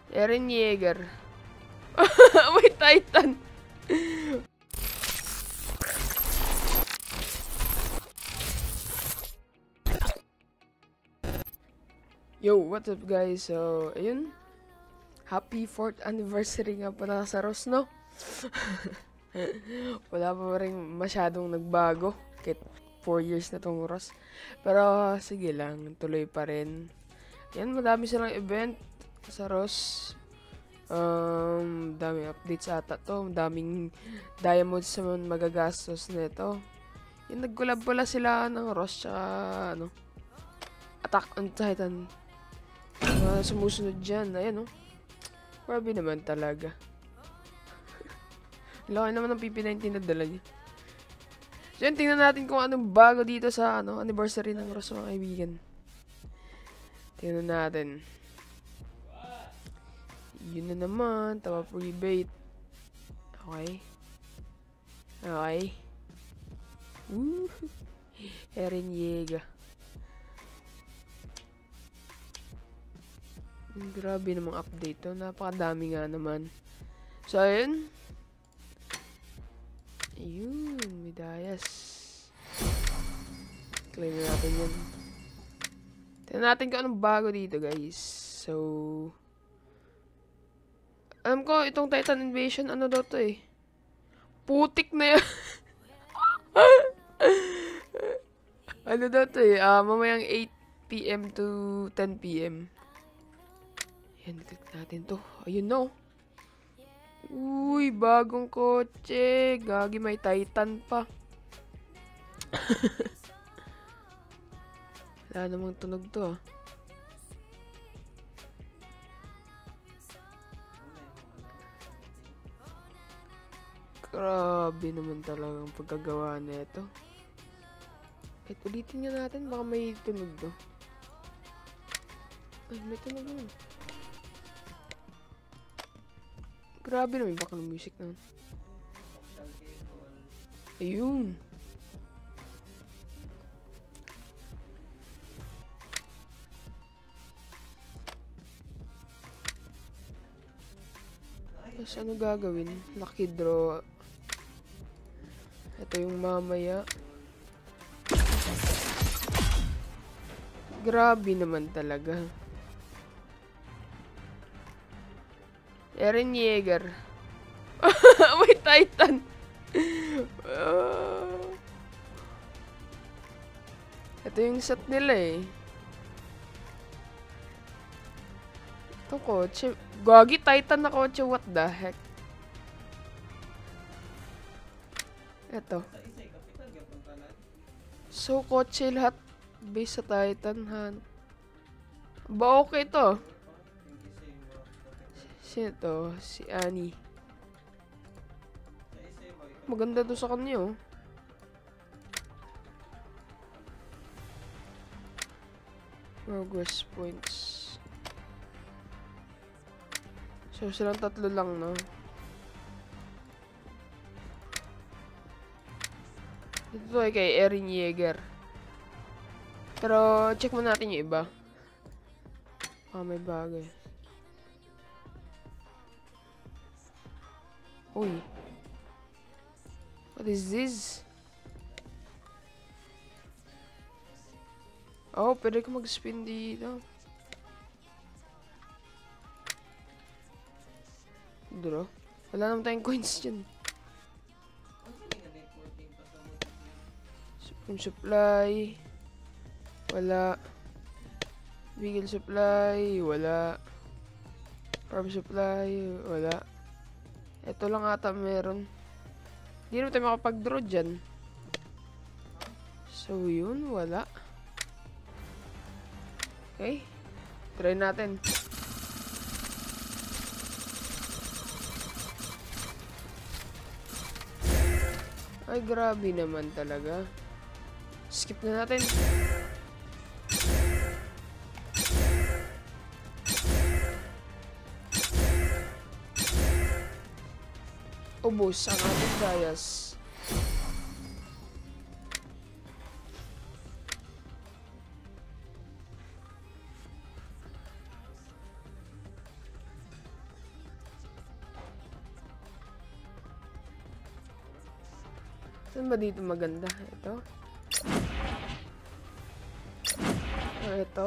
Eren Yeager. May Titan. Yo, what's up guys? So, ayun. Happy 4th anniversary nga pala sa Ross, no? Wala pa rin masyadong nagbago. Kahit 4 years na tong Ross. Pero, sige lang. Tuloy pa rin. Yan, madami silang event sa Ross. Daming updates ata to. Daming diamonds sa magagastos nito. Yung nag-collab pala sila ng Ross tsaka ano, Attack on Titan. Sumusunod dyan. Ayan, oh. Grabe naman talaga. Laki naman ng PP19 na dala niya. So yun, tingnan natin kung anong bago dito sa anniversary ng Ross, mga kaibigan. Tingnan natin. Yun na naman. Tama pre-bait. Okay. Okay. Woo! Eren Yeager. Grabe namang update to. Napakadami nga naman. So, ayun. Ayun. Medayas. Claim na natin yan. Tignan natin kung anong bago dito, guys. So, alam ko, itong Titan Invasion, ano daw to eh. Putik na yan. Ano daw to eh. Mamayang 8 PM to 10 PM. Yan, click natin to. Ayun no. Uy, bagong kotse. Gagi, may Titan pa. Wala namang tunog to ah. Grabe naman talagang pagkagawa na ito. Kahit ulitin nga natin, baka may tunog to. Ay, may tunog naman. Grabe naman, baka ng music naman. Ayun. Tapos ano gagawin? Lucky draw. Ito yung mamaya. Grabe naman talaga. Eren Yeager. May Titan. Ito yung set nila eh. Ito kotse. Gagi, Titan na kotse. What the heck? Ito. So, kotse lahat base sa Titan Han. Ba okay to? Sino to? Si Annie. Maganda to sa kanya oh. Progress points. So, silang tatlo lang, no? Ito ay kay Eren Yeager. Pero, check mo natin yung iba. May bagay. Uy. What is this? Oh, pwede ko mag-spin dito. Draw. Wala naman tayong coins dyan. Supply. Wala. Vehicle supply. Wala. Farm supply. Wala. Ito lang ata meron. Hindi naman tayo makapag-draw dyan. So, yun. Wala. Okay. Try natin. Ay, grabe naman talaga. Skip na natin. Ubus ang ating bias. Saan ba dito maganda? Ito? Ito?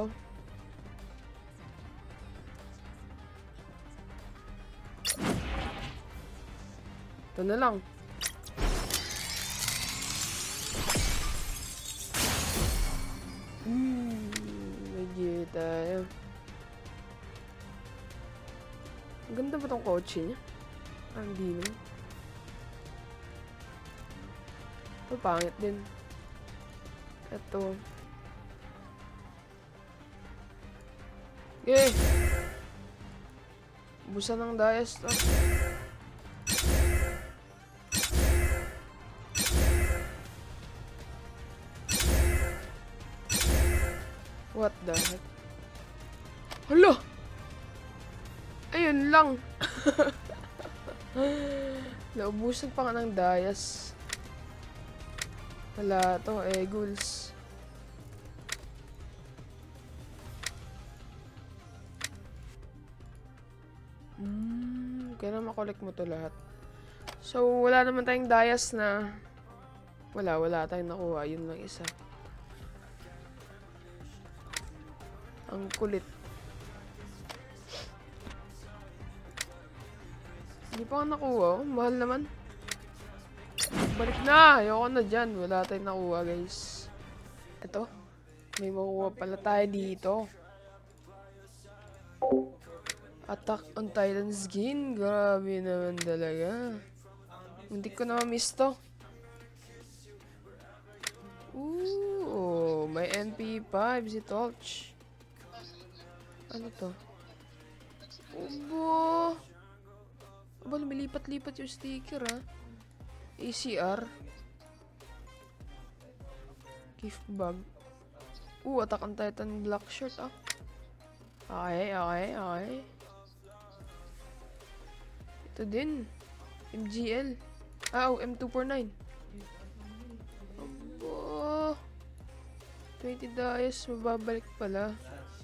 Ito na lang. May gear tayo. Ang ganda ba tong kotse niya? Ang di naman. Ito, pangit din. Ito. Okay. Busan ng dayas to. What the heck? Hala! Ayun lang. Naubusan pa nga ng dayas. Wala to, Eagles. Kaya na makolek mo to lahat. So, wala naman tayong dayas na... Wala tayong nakuha. Yun lang isa. Ang kulit. Hindi pa ako nakuha. Mahal naman. Balik na! Ayoko na dyan. Wala tayong nakuha, guys. Ito. May makuha pala tayo dito. Attack on Titan skin. Grabe naman talaga. Hindi ko na ma-miss to. Ooh, may MP5 si Torch. Ano to? Obo! Aba, lumilipat-lipat yung sticker, ha? ACR. Gift bag. Attack on Titan black shirt, ah. Okay. Ito din. MGL. M249. Abo. 20 dayas. Mababalik pala.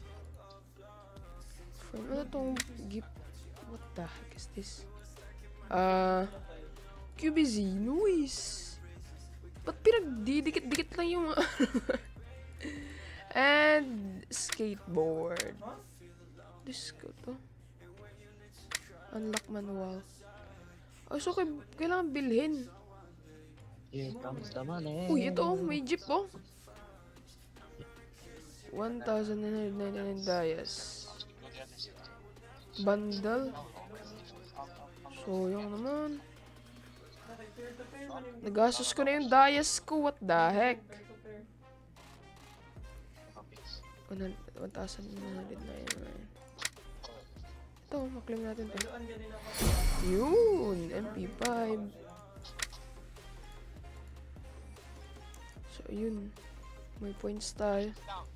Ano tong gift? What the heck is this? QBZ. Noise. Ba't pinagdidikit-dikit lang yung mga... And skateboard. This ko to. Unlock manual. Oh, so kailangan bilhin. Here comes the money. Uy, ito may jeep oh. 1,999 dayas. Bundle. So, yung naman. Nagastos ko na yung dayas ko. What the heck? 1,999. Ito, maklim natin to. Yun! MP5. So, yun. May points tayo.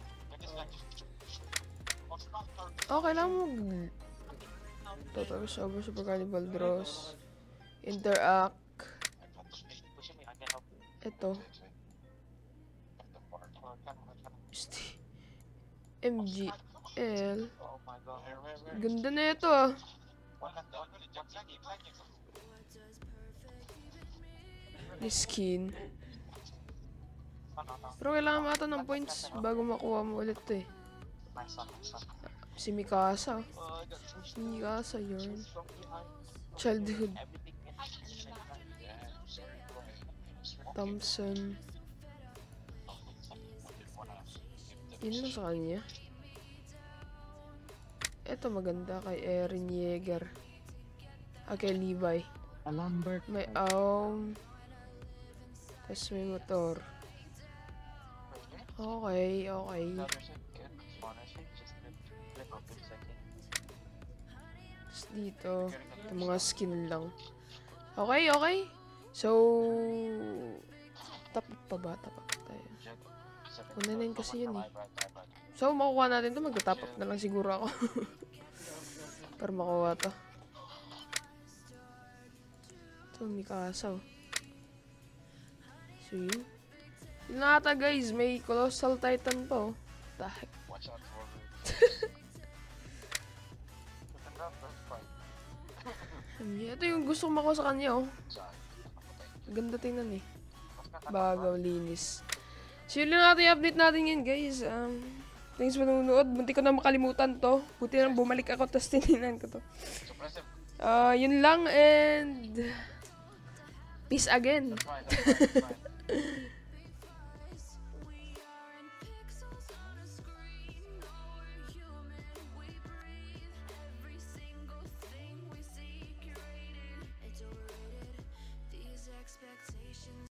Kailangan mo total super carnival draws. Interact. Ito. MGL. Ganda na ito ah. Skin. Pero kailangan mo ata ng points bago makuha mo ulit eh. Si Mikasa. Mikasa yun. Childhood. Thompson. Yun lang sa kanya. Ito maganda kay Eren Yeager. Kay Levi. Lambert. May tapos may motor. Okay. Tapos dito, ito mga skin lang. Okay. So, tapat pa ba? Tapat tayo. 199 kasi yun eh. So, makukuha natin ito. Magta-top up na lang siguro ako. Para makuha to. Ito, Mikasa. So, yun. Yun na ata guys. May Colossal Titan pa oh. Tahek. Ito yung gusto ko makuha sa kanya oh. Ganda tingnan eh. Bagaw linis. So yun lang natin yung update natin yun guys. Thanks for nanonood. Bunti ko na makalimutan to. Buti na bumalik ako tapos tininan ko to. Yun lang and peace again.